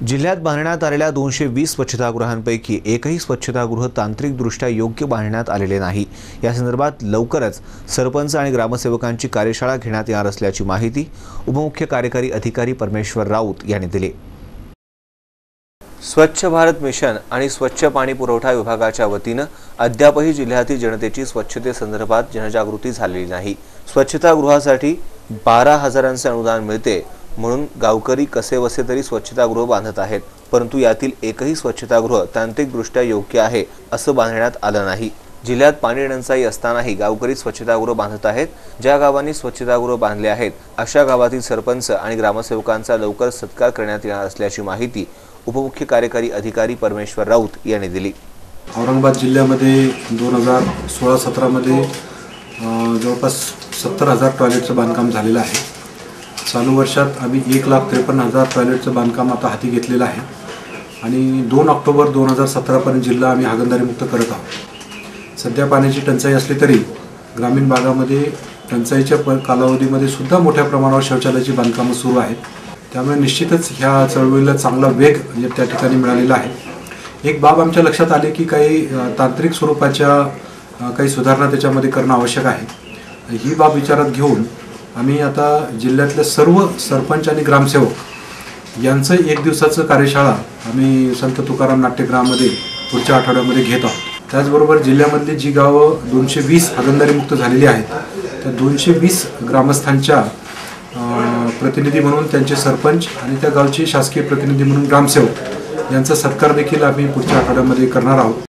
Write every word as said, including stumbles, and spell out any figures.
जिल्ह्यात बांधण्यात आलेल्या दोनशे वीस स्वच्छतागृहांपैकी एकही स्वच्छतागृह तांत्रिकदृष्ट्या योग्य बांधण्यात आलेले नाही। या संदर्भात लवकरच सरपंच आणि ग्रामसेवकांची कार्यशाळा घेण्यात येणार असल्याची माहिती उपमुख्य कार्यकारी अधिकारी परमेश्वर राऊत यांनी दिली। स्वच्छ भारत मिशन आणि स्वच्छ पाणी पुरवठा विभागाच्या वतीनं अद्यापही जिल्ह्यातील जनतेची स्वच्छतेसंदर्भात जनजागृती झालेली नाही। स्वच्छतागृहासाठी बारा हजारांचे अनुदान मिळते म्हणून गावकरी कसे वसे तरी स्वच्छतागृह बांधत आहेत, परंतु यातील एकही स्वच्छतागृह तांत्रिकदृष्ट्या योग्य आहे असं बांधण्यात आलं नाही। जिल्ह्यात पाणी टंचाई असतानाही गावकरी स्वच्छतागृह बांधत आहेत। ज्या गावांनी स्वच्छतागृह बांधले आहेत अशा गावातील सरपंच आणि ग्रामसेवकांचा लवकर सत्कार करण्यात येणार असल्याची माहिती उपमुख्य कार्यकारी अधिकारी परमेश्वर राऊत यांनी दिली। औरंगाबाद जिल्ह्यामध्ये दोन हजार सोळा सतरा मध्ये जवळपास सत्तर हजार टॉयलेटचं बांधकाम झालेलं आहे। चालू वर्षात आम्ही एक लाख त्रेपन्न हजार टॉयलेटचं बांधकाम आता हाती घेतलेलं आहे आणि दोन ऑक्टोबर दोन हजार सतरापर्यंत जिल्हा आम्ही हागणदारीमुक्त करत आहोत। सध्या पाण्याची टंचाई असली तरी ग्रामीण भागामध्ये टंचाईच्या कालावधीमध्ये सुद्धा मोठ्या प्रमाणावर शौचालयाची बांधकामं सुरू आहेत। त्यामुळे निश्चितच ह्या चळवळीला चांगला वेग म्हणजे त्या ठिकाणी मिळालेला आहे। एक बाब आमच्या लक्षात आले की काही तांत्रिक स्वरूपाच्या काही सुधारणा त्याच्यामध्ये करणं आवश्यक आहे। ही बाब विचारात घेऊन आम्ही आता जिल्ह्यातल्या सर्व सरपंच आणि ग्रामसेवक यांचं एक दिवसाचं कार्यशाळा आम्ही संत तुकाराम नाट्यगृहामध्ये पुढच्या आठवड्यामध्ये घेत आहोत। त्याचबरोबर जिल्ह्यामधली जी गावं दोनशे वीस हागणदारीमुक्त झालेली आहेत त्या दोनशे वीस ग्रामस्थांच्या प्रतिनिधी म्हणून त्यांचे सरपंच आणि त्या गावचे शासकीय प्रतिनिधी म्हणून ग्रामसेवक यांचा सत्कार देखील आम्ही पुढच्या आठवड्यामध्ये करणार आहोत।